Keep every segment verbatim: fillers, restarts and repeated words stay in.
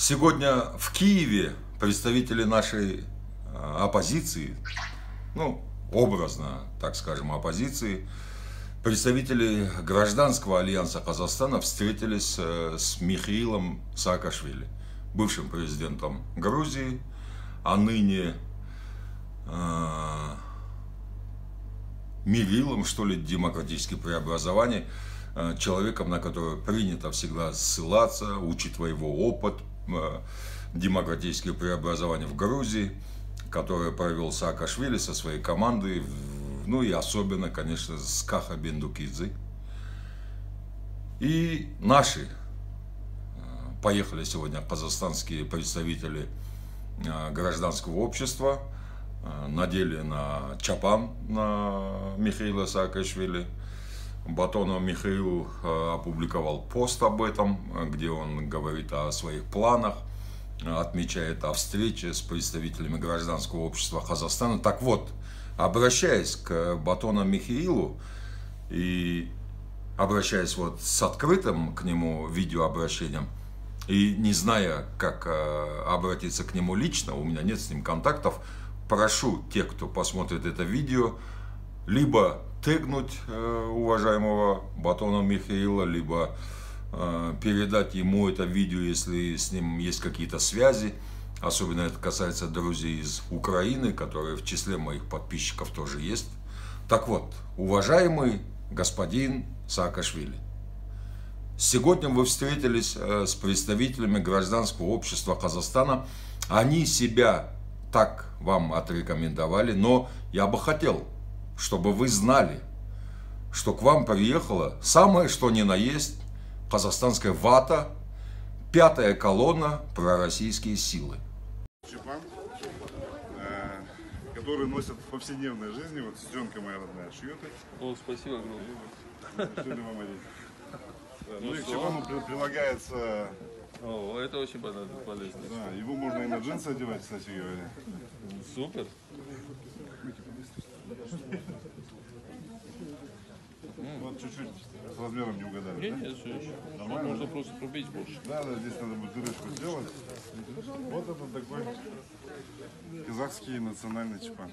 Сегодня в Киеве представители нашей оппозиции, ну, образно, так скажем, оппозиции, представители гражданского альянса Казахстана встретились с Михаилом Саакашвили, бывшим президентом Грузии, а ныне э, мерилом, что ли, демократических преобразований, э, человеком, на которого принято всегда ссылаться, учитывая его опыт э, демократических преобразований в Грузии, который провел Саакашвили со своей командой, ну и особенно, конечно, с Каха Бендукидзе. И наши поехали сегодня казахстанские представители гражданского общества, надели на чапан на Михаила Саакашвили. Батонов Михаил опубликовал пост об этом, где он говорит о своих планах, отмечает о встрече с представителями гражданского общества Казахстана. Так вот, обращаясь к Батону Михаилу и обращаясь вот с открытым к нему видеообращением, и не зная, как обратиться к нему лично, у меня нет с ним контактов, прошу тех, кто посмотрит это видео, либо тегнуть уважаемого Батона Михаила, либо передать ему это видео, если с ним есть какие-то связи. Особенно это касается друзей из Украины, которые в числе моих подписчиков тоже есть. Так вот, уважаемый господин Саакашвили, сегодня вы встретились с представителями гражданского общества Казахстана. Они себя так вам отрекомендовали, но я бы хотел, чтобы вы знали, что к вам приехала самое что ни на есть казахстанская вата, пятая колонна, пророссийские силы. Чапан, который носят в повседневной жизни, вот сестренка моя родная шьет их. О, спасибо огромное. Шили вам одеть. Ну и к чапану прилагается... О, это очень полезно. Да, его можно и на джинсы одевать, кстати говоря. Супер. Вот чуть-чуть с размером не угадали, Нет, да? нет, все еще. Нормально? Можно просто пробить больше. Да, да, здесь надо будет дырочку сделать. Вот это такой казахский национальный чапан.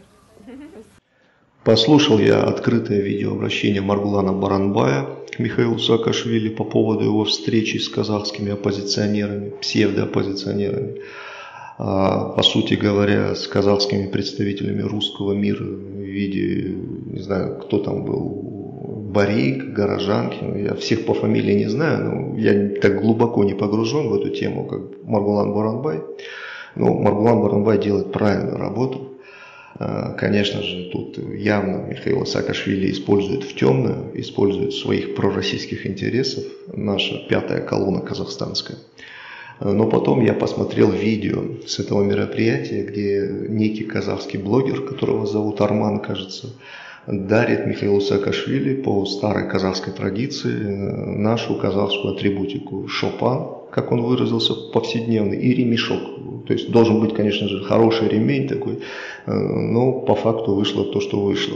Послушал я открытое видеообращение Маргулана Боранбая к Михаилу Саакашвили по поводу его встречи с казахскими оппозиционерами, псевдооппозиционерами. По сути говоря, с казахскими представителями русского мира в виде, не знаю, кто там был, Барик, Горожанкин, я всех по фамилии не знаю, но я так глубоко не погружен в эту тему, как Маргулан Боранбай. Но Маргулан Боранбай делает правильную работу. Конечно же, тут явно Михаила Саакашвили использует в темную, использует своих пророссийских интересов, наша пятая колонна казахстанская. Но потом я посмотрел видео с этого мероприятия, где некий казахский блогер, которого зовут Арман, кажется, дарит Михаилу Саакашвили по старой казахской традиции нашу казахскую атрибутику шопан, как он выразился, повседневный, и ремешок. То есть должен быть, конечно же, хороший ремень такой, но по факту вышло то, что вышло.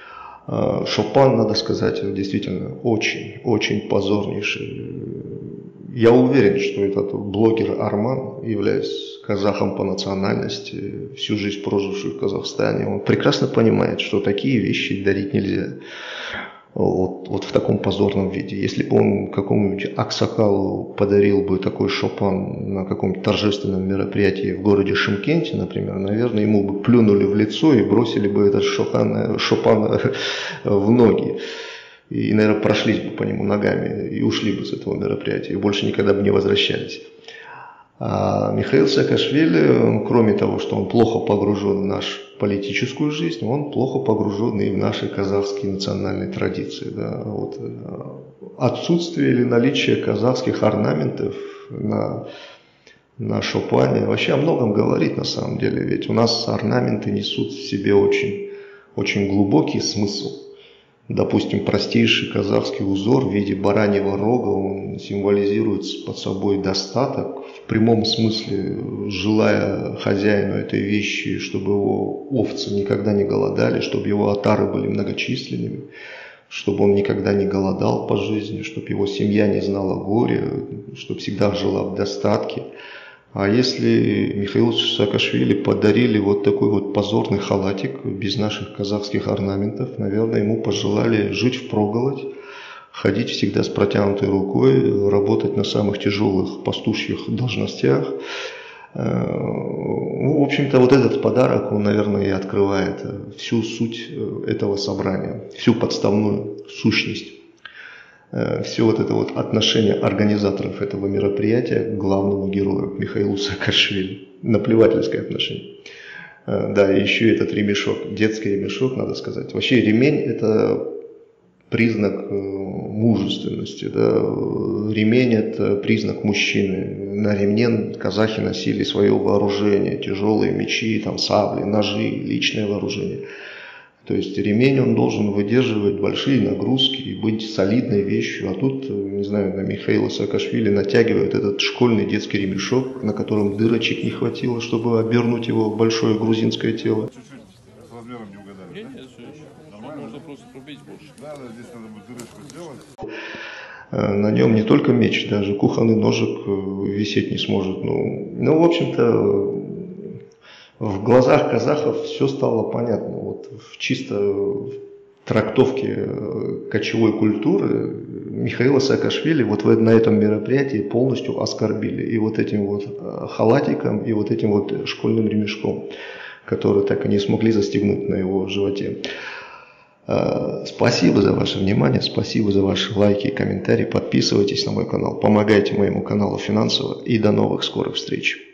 Шопан, надо сказать, действительно очень, очень позорнейший. Я уверен, что этот блогер Арман, являясь казахом по национальности, всю жизнь проживший в Казахстане, он прекрасно понимает, что такие вещи дарить нельзя. Вот, вот в таком позорном виде. Если бы он какому-нибудь Аксакалу подарил бы такой шопан на каком-то торжественном мероприятии в городе Шымкенте, например, наверное, ему бы плюнули в лицо и бросили бы этот шопан, шопан в ноги. И, наверное, прошлись бы по нему ногами и ушли бы с этого мероприятия, и больше никогда бы не возвращались. А Михаил Саакашвили, кроме того, что он плохо погружен в нашу политическую жизнь, он плохо погружен и в наши казахские национальные традиции. Да. Вот. Отсутствие или наличие казахских орнаментов на, на шопане вообще о многом говорит на самом деле. Ведь у нас орнаменты несут в себе очень, очень глубокий смысл. Допустим, простейший казахский узор в виде бараньего рога, он символизирует под собой достаток, в прямом смысле, желая хозяину этой вещи, чтобы его овцы никогда не голодали, чтобы его отары были многочисленными, чтобы он никогда не голодал по жизни, чтобы его семья не знала горя, чтобы всегда жила в достатке. А если Михаилу Саакашвили подарили вот такой вот позорный халатик без наших казахских орнаментов, наверное, ему пожелали жить впроголодь, ходить всегда с протянутой рукой, работать на самых тяжелых пастушьих должностях. Ну, в общем-то, вот этот подарок, он, наверное, и открывает всю суть этого собрания, всю подставную сущность, все вот это вот отношение организаторов этого мероприятия к главному герою Михаилу Саакашвили. Наплевательское отношение. Да, и еще этот ремешок, детский ремешок, надо сказать. Вообще ремень – это признак мужественности, да. Ремень – это признак мужчины. На ремне казахи носили свое вооружение, тяжелые мечи, там, сабли, ножи, личное вооружение. То есть ремень, он должен выдерживать большие нагрузки и быть солидной вещью. А тут, не знаю, на Михаила Саакашвили натягивают этот школьный детский ремешок, на котором дырочек не хватило, чтобы обернуть его в большое грузинское тело. Чуть-чуть с размером не угадали, Нет, да? нет, все еще. Нормально, можно просто рубить больше. Да, да, здесь надо будет дырочку сделать. На нем не только меч, даже кухонный ножик висеть не сможет. Ну, ну в общем-то, в глазах казахов все стало понятно. Вот в чисто трактовке кочевой культуры Михаила Саакашвили вот на этом мероприятии полностью оскорбили. И вот этим вот халатиком, и вот этим вот школьным ремешком, который так и не смогли застегнуть на его животе. Спасибо за ваше внимание, спасибо за ваши лайки и комментарии. Подписывайтесь на мой канал, помогайте моему каналу финансово и до новых скорых встреч.